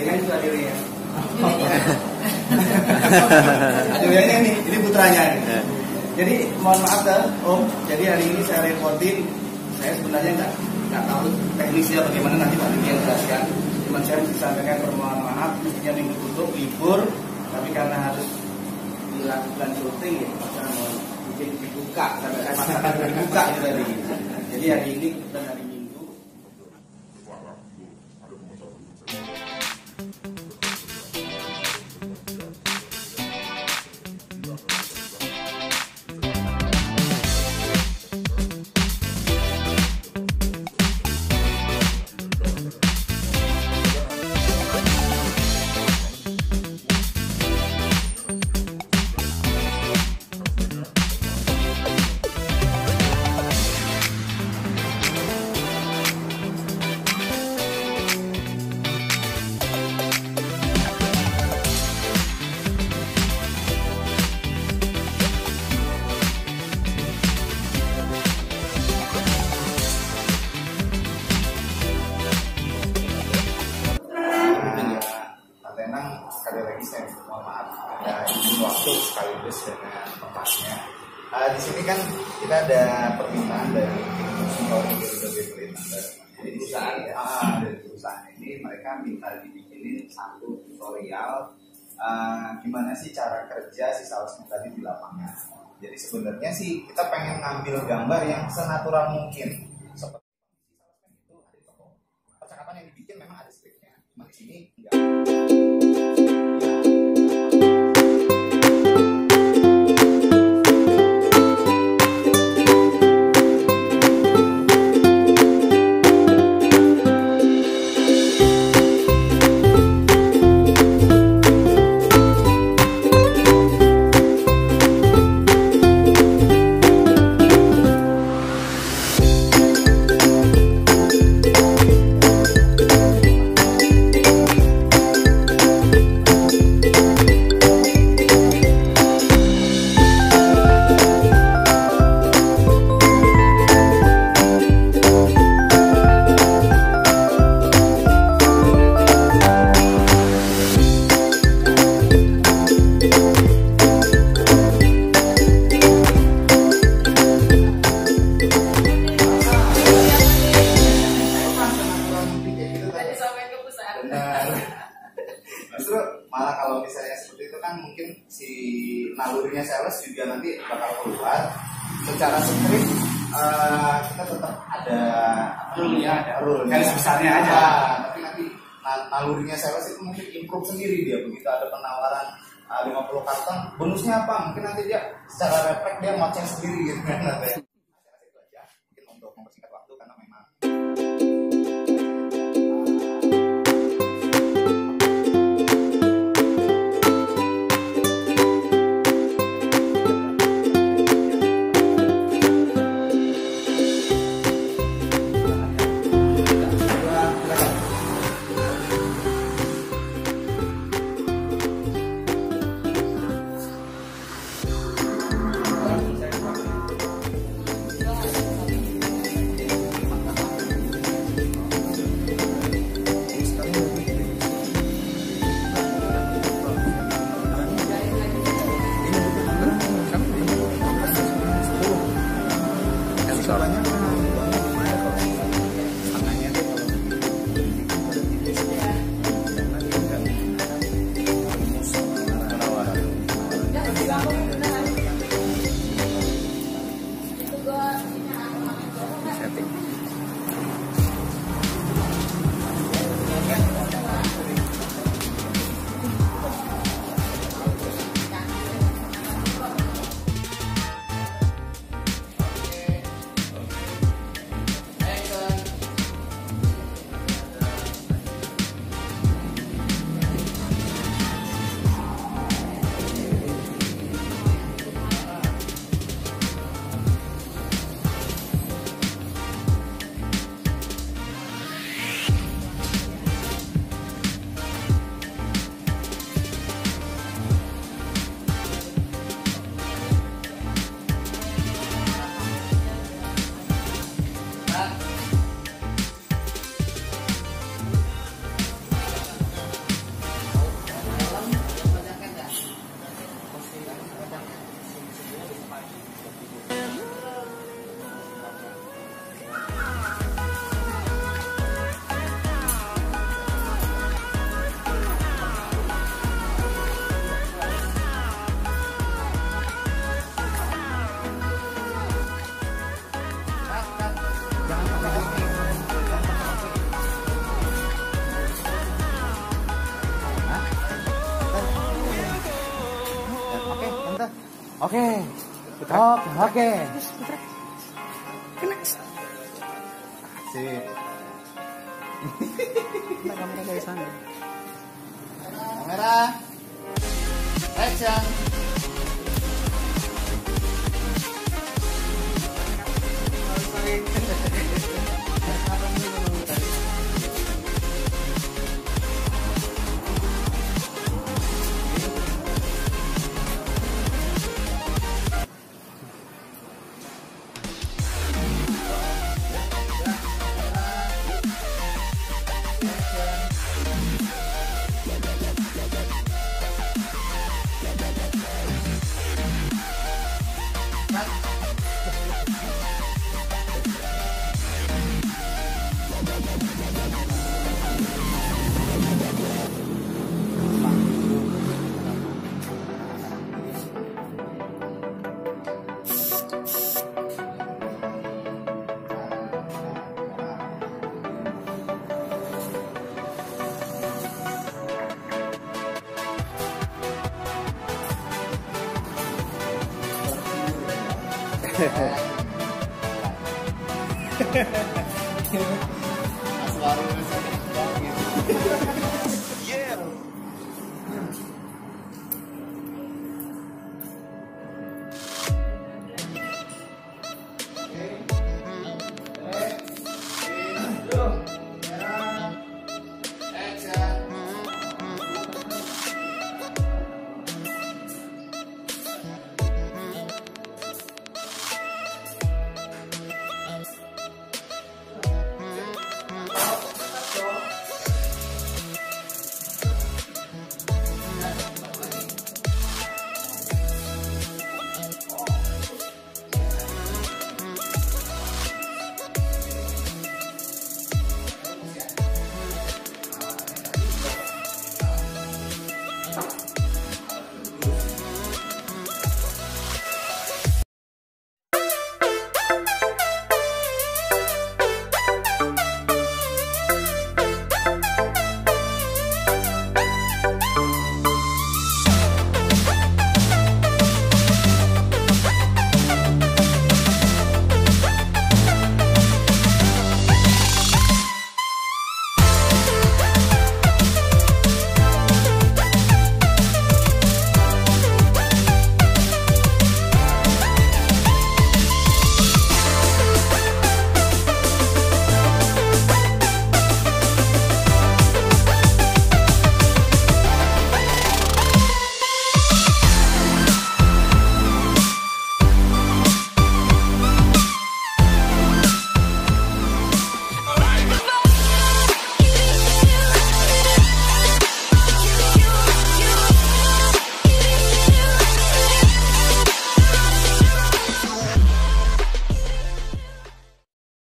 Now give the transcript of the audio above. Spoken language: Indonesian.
kan itu Adelia. Adelia ini putranya. Jadi mohon maaf Om. Jadi hari ini saya repotin. Saya sebenarnya nggak tahu teknisnya bagaimana, nanti Pak Diki yang jelaskan. Cuma saya mesti sampaikan permohonan maaf. Mestinya minggu tutup libur, tapi karena harus dilakukan syuting ya, maka mau bikin dibuka sampai masakan dibuka itu tadi. Jadi hari ini dan hari Minggu. Sekali lagi saya mohon maaf ada izin waktu sekaligus dengan tempatnya. Di sini kan kita ada permintaan dari perusahaan dari perusahaan ini, mereka minta dibikinin satu tutorial gimana sih cara kerja si salesnya tadi di lapangan. Jadi sebenarnya sih kita pengen ngambil gambar yang senatural mungkin. Seperti itu ada di toko. Percakapan yang dibikin memang ada skripnya, cuma di sini enggak. Justru malah kalau misalnya seperti itu kan mungkin si nalurinya sales juga nanti bakal keluar secara skrip. Kita tetap ada rule garis besarnya aja. Tapi nanti nalurinya sales itu mungkin improve sendiri dia, begitu ada penawaran 50 karton bonusnya apa, mungkin nanti dia secara refleks dia ngoceh sendiri gitu kan. Itu aja mungkin untuk mempersingkat waktu karena memang Oke. Oke. Sip. Kamera dari sana. Kamera. Action. Asal